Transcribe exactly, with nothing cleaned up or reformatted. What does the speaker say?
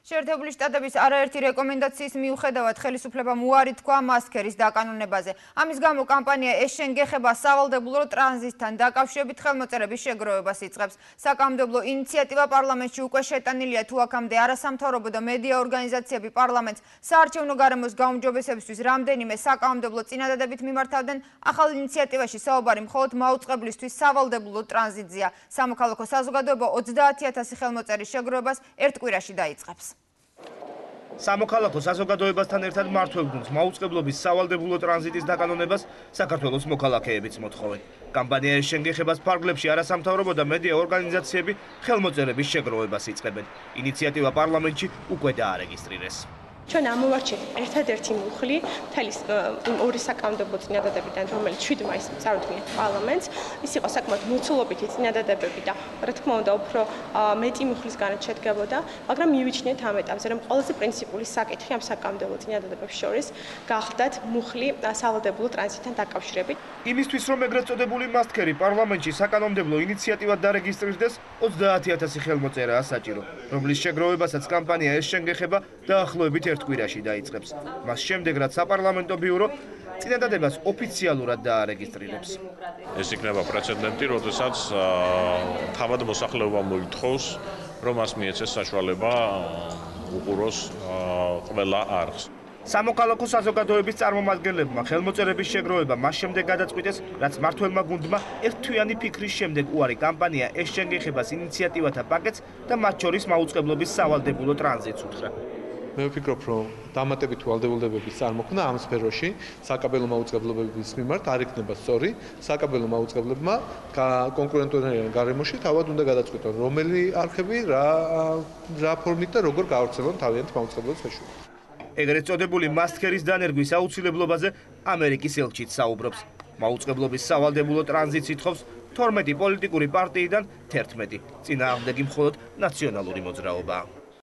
შეერთებული შტატების არაერთი რეკომენდაციის მიუხედავად ხელისუფლებამ უარი თქვა მასქერის დაკანონებაზე. ამის გამო კამპანია ეს შენგეხება სავალდებულო ტრანზიტთან დაკავშირებით ხელმოწერების შეგროვებას იწყებს. საკანონმდებლო ინიციატივა პარლამენტში უკვე შეტანილია, თუ აქამდე არასამთავრობო და მედია ორგანიზაციები პარლამენტს საარჩევნო გარემოს გაუმჯობესებისთვის რამდენიმე საკანონმდებლო წინადადებით მიმართავდნენ. ახალ ინიციატივაში საუბარი მხოლოდ მაუწყებლისთვის სავალდებულო ტრანზიტზეა. სამოქალაქო საზოგადოება ოცდაათი ათასი ხელმოწერის შეგროვებას ერთ კვირაში დაიწყებს. სამოქალაქო საზოგადოებასთან ერთად მმართველგუნდს მაუწყებლობის სავალდებულო ტრანზიტის დაკანონებას საქართველოს მოქალაქეებიც მოთხოვენ. კამპანიის შენგეხებას ფარგლებში არასამთავრობო და მედია ორგანიზაციები ხელმოწერების შეგროვებას იწყებენ. ინიციატივა პარლამენტში უკვე დაარეგისტრირეს. ჩვენ ამოვარჩიეთ ერთადერთი მუხლი მთელი იმ ორი საკანონმდებლო წინადადებიდან, რომელიც შვიდ მაისს წარუდგინეთ პარლამენტს. ის იყო საკმაოდ მოცულობითი წინადადებები და რა თქმა უნდა უფრო მეტი მუხლისგანაც შედგებოდა, მაგრამ მივიჩნიეთ ამ ეტაპზე, რომ ყველაზე პრინციპული საკითხი ამ საკანონმდებლო წინადადებებს შორის გახდათ მუხლი სავალდებულო ტრანზიტთან დაკავშირებით. იმისთვის, რომ ეგრეთ წოდებული მასქერი პარლამენტში საკანონმდებლო ინიციატივად დარეგისტრირდეს, ოცდაათი ათასი ხელმოწერაა საჭირო, რომლის შეგროვებასაც კამპანია ეს შენგეხება დაახლოებით ერთ კვირაში დაიწყებს. მას შემდეგ, რაც საპარლამენტო ბიურო წინადადებას ოფიციალურად დაარეგისტრირებს. ეს იქნება პრეცედენტი, როდესაც თავად მოსახლეობა მოითხოვს, რომ მას მიეცეს საშუალება უყუროს ყველა არხს. სამოქალაქო საზოგადოების წარმომადგენლებმა ხელმოწერების შეგროვება მას შემდეგ გადაწყვიტეს, რაც მმართველმა გუნდმა ერთთვიანი ფიქრის შემდეგ უარი კამპანია ეს შენგეხებას ინიციატივათა პაკეტს და მათ შორის მაუწყებლობის სავალდებულო ტრანზიტს უთხრა. მე ვფიქრობ, რომ დამატებითი ვალდებულებების წარმოქმნა ამ სფეროში საკაბელო მაუწყებლობების მიმართ არ იქნება სწორი. საკაბელო მაუწყებლებმა კონკურენტულ გარემოში თავად უნდა გადაწყვიტონ, რომელი არხები რა რა ფორმით და როგორ გაავრცელონ თავიანთ მაუწყებლობის მეშვეობით. ეგრეთ წოდებული მასქერის დანერგვის აუცილებლობაზე ამერიკის ელჩიც საუბრობს. მაუწყებლობის სავალდებულო ტრანზიტს ითხოვს თორმეტი პოლიტიკური პარტიიდან თერთმეტი. წინააღმდეგი მხოლოდ ნაციონალური მოძრაობაა.